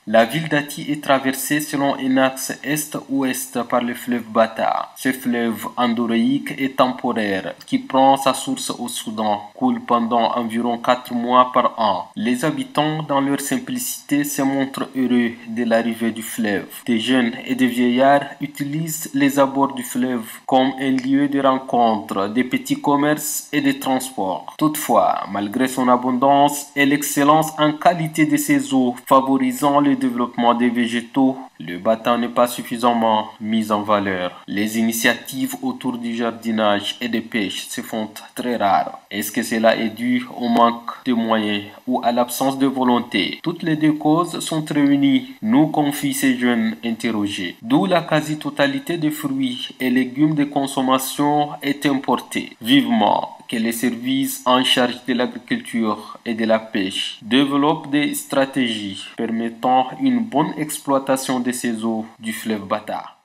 La ville d'Ati est traversée selon un axe est-ouest par le fleuve Bata. Ce fleuve endorreique et temporaire qui prend sa source au Soudan coule pendant environ 4 mois par an. Les habitants, dans leur simplicité, se montrent heureux de l'arrivée du fleuve. Des jeunes et des vieillards utilisent les abords du fleuve comme un lieu de rencontre, de petits commerces et de transports. Toutefois, malgré son abondance et l'excellence en qualité de ses eaux, favorisant le développement des végétaux, le Bata n'est pas suffisamment mis en valeur. Les initiatives autour du jardinage et de pêche se font très rares. Est-ce que cela est dû au manque de moyens ou à l'absence de volonté? Toutes les deux causes sont réunies, nous confient ces jeunes interrogés. D'où la quasi-totalité des fruits et légumes de consommation est importée. Vivement que les services en charge de l'agriculture et de la pêche développent des stratégies permettant une bonne exploitation de ces eaux du fleuve Bata.